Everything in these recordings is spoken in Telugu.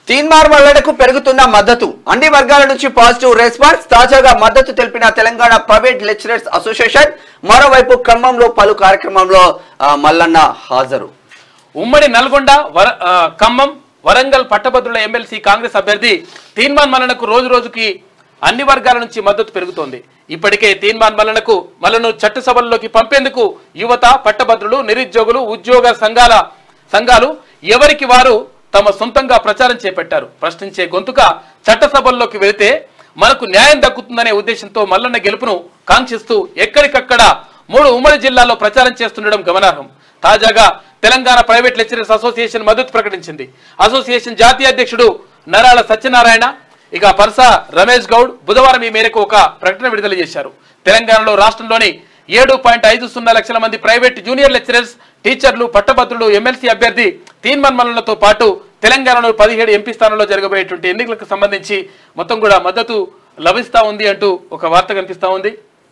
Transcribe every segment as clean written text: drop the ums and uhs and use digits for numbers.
తీన్మార్ మల్లన్నకు పెరుగుతున్న మద్దతు అన్ని వర్గాల నుంచి పాజిటివ్ రెస్పాన్స్ తాజాగా మద్దతు తెలిపిన తెలంగాణ ప్రైవేట్ లెక్చరర్స్ అసోసియేషన్ మరోవైపు ఖమ్మంలో పలు కార్యక్రమంలో మల్లన్న హాజరు ఉమ్మడి నల్గొండ ఖమ్మం వరంగల్ పట్టభద్రుల ఎమ్మెల్సీ కాంగ్రెస్ అభ్యర్థి తీన్మార్ మల్లన్నకు రోజు రోజుకి అన్ని వర్గాల నుంచి మద్దతు పెరుగుతోంది ఇప్పటికే తీన్మార్ మల్లన్నను చట్టసభల్లోకి పంపేందుకు యువత పట్టభద్రులు నిరుద్యోగులు ఉద్యోగ సంఘాలు ఎవరికి వారు తమ సొంతంగా ప్రచారం చేపట్టారు ప్రశ్నించే గొంతుగా చట్టసభల్లోకి వెళితే మనకు న్యాయం దక్కుతుందనే ఉద్దేశంతో మల్లన్న గెలుపును కాంక్షిస్తూ ఎక్కడికక్కడ 3 ఉమ్మడి జిల్లాల్లో ప్రచారం చేస్తుండడం గమనార్హం తాజాగా తెలంగాణ ప్రైవేట్ లెక్చరర్స్ అసోసియేషన్ మద్దతు ప్రకటించింది అసోసియేషన్ జాతీయ అధ్యక్షుడు నరాల సత్యనారాయణ ఇక పర్సా రమేష్ గౌడ్ బుధవారం ఈ మేరకు ఒక ప్రకటన విడుదల చేశారు తెలంగాణలో రాష్ట్రంలోని 7.50 లక్షల మంది ప్రైవేట్ జూనియర్ లెక్చరర్స్ టీచర్లు పట్టభద్రులు ఎమ్మెల్సీ అభ్యర్థి తీన్మార్ మల్లన్నతో పాటు తెలంగాణలో 17 ఎంపీ స్థానాల్లో జరగబోయేటువంటి ఎన్నికలకు సంబంధించి మొత్తం కూడా మద్దతు లభిస్తా ఉంది అంటూ ఒక వార్త కనిపిస్తా ఉంది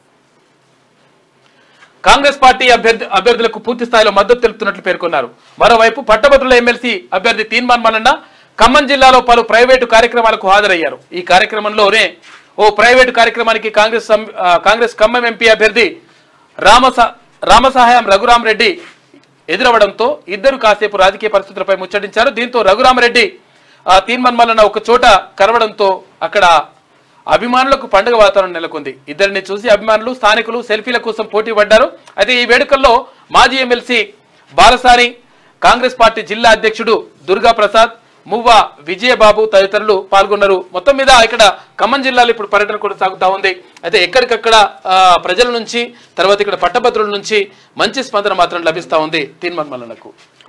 కాంగ్రెస్ పార్టీ అభ్యర్థులకు పూర్తి స్థాయిలో మద్దతు తెలుపుతున్నట్లు పేర్కొన్నారు మరోవైపు పట్టభద్రుల ఎమ్మెల్సీ అభ్యర్థి తీన్మార్ మల్లన్న ఖమ్మం జిల్లాలో పలు ప్రైవేటు కార్యక్రమాలకు హాజరయ్యారు ఈ కార్యక్రమంలోనే ఓ ప్రైవేటు కార్యక్రమానికి కాంగ్రెస్ ఖమ్మం ఎంపీ అభ్యర్థి రామసహాయం రఘురామరెడ్డి ఎదురవడంతో ఇద్దరు కాసేపు రాజకీయ పరిస్థితులపై ముచ్చటించారు దీంతో రఘురామరెడ్డి తీన్మార్ మల్లన్న ఒక చోట కలవడంతో అక్కడ అభిమానులకు పండుగ వాతావరణం నెలకొంది ఇద్దరిని చూసి అభిమానులు స్థానికులు సెల్ఫీల కోసం పోటీ పడ్డారు అయితే ఈ వేడుకల్లో మాజీ ఎమ్మెల్సీ బాలసాని కాంగ్రెస్ పార్టీ జిల్లా అధ్యక్షుడు దుర్గా ప్రసాద్ మువ్వ విజయబాబు తదితరులు పాల్గొన్నారు మొత్తం మీద ఇక్కడ ఖమ్మం జిల్లాలో ఇప్పుడు పర్యటన కొనసాగుతా ఉంది అయితే ఎక్కడికక్కడ ప్రజల నుంచి తర్వాత ఇక్కడ పట్టభద్రుల నుంచి మంచి స్పందన మాత్రం లభిస్తా ఉంది తీన్మార్ మల్లన్నకు